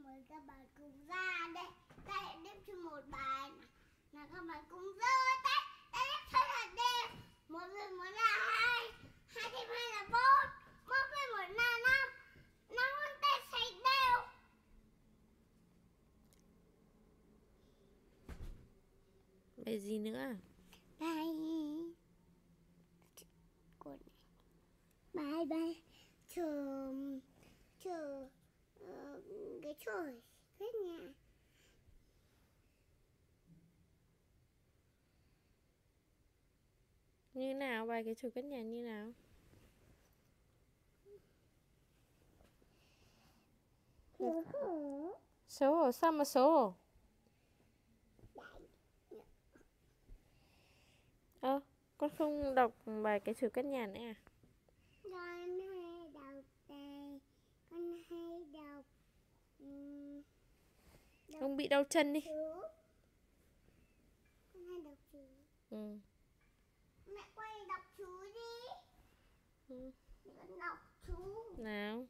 Mời các bạn cùng ra đây. Ta hãy đếm cho một bài này. Là các bạn cùng giơ tay. Ta đếm thật là đều. 1 plus 1 là 2. 2 thêm 2 là 4. 1 plus 1 là 5. 5 ngón tay xoay đều. Bài gì nữa? Bài bài chờ cái trời hết nhà. Như nào? Bài cái chổi cất nhà như nào? Xấu hổ? Sao mà xấu hổ? Con không đọc bài cái chổi cất nhà nữa à? Con hay đọc bài. Con hay đọc Ông bị đau chân đi. chú. Con hay đọc chú. Mẹ quay đọc chú đi. Con đọc chú. Nào.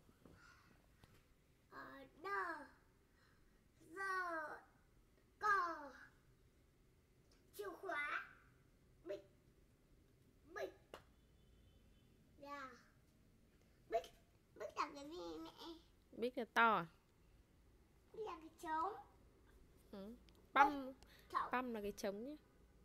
Đờ giờ cờ chìa khóa bịch bịch. Bịch bịch là cái gì mẹ? Bích là to à? Bịch là cái trống. Păm là cái trống nhé.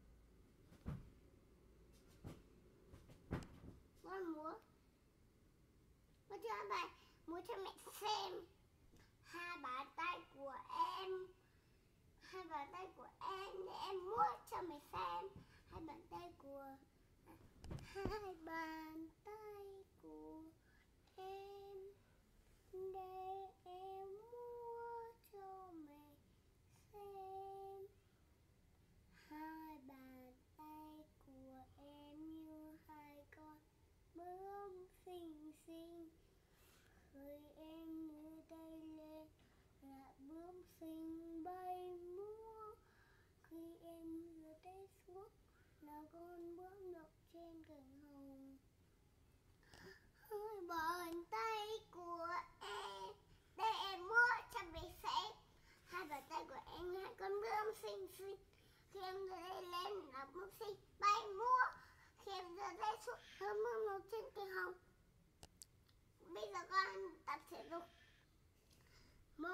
Con múa. Con cho bài múa cho mẹ xem. Hai bàn tay của em. Hai bàn tay của em để em múa cho mẹ xem. Hai bàn tay của hai bàn tay của em để em múa cho mẹ xem. Hai bàn tay của em như hai con bướm xinh xinh. Người em đưa tay lên là bướm xinh bay múa. Khi em đưa tay xuống là con bướm đậu trên cành hồng. Hai bàn tay của em để em múa cho mẹ xem. Hai bàn tay của em là con bướm xinh xinh. Khi em đưa tay lên là bướm xinh bay múa. Khi em đưa tay xuống là bướm đậu trên cành hồng. Bây giờ con tập thể dục. 1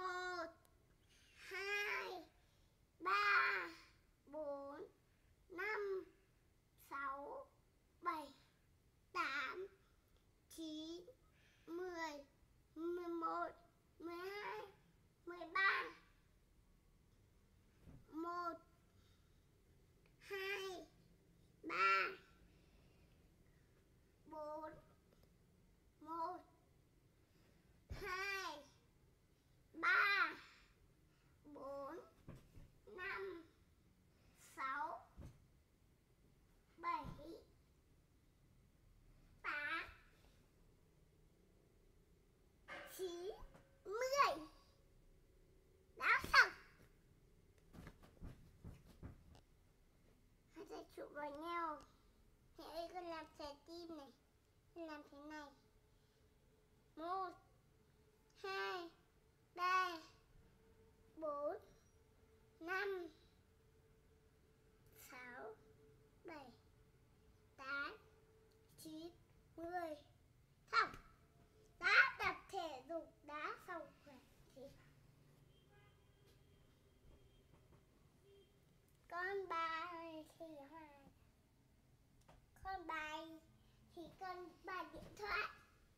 2 3 4 5 6 7 8 9 10 11 12 13 1 2 3 4 1 2 3 4 5 6 7 8 9 10. Đã xong. Hai tay trụ vào nhau. Thế đây con làm trái tim này. Con làm thế này. 1 2 3 4 5 6 7 8 9 10. Xong. Đã tập thể dục đã xong rồi. Con bài thì con bài điện thoại.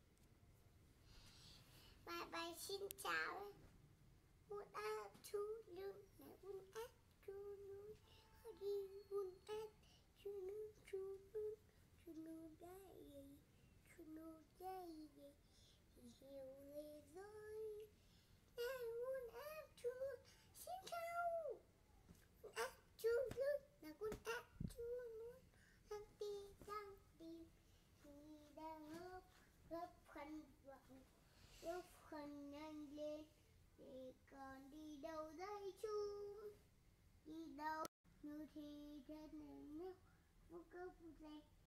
Bài xin chào. Một áp chú lưng là un áp chú lưng. Đi un áp chú lưng chú lưng. Chú lưng đây. Chú lưng đây. Hiểu lệ rồi. Un áp chú lưng xin chào. Un áp chú lưng là un áp chú lưng. Đang đi đang lớp khăn vọng. Lớp khăn nhanh lên. Để con đi đâu đây chú? Đi đâu? Như thì trên này nhé. Vô cơ phụ dây.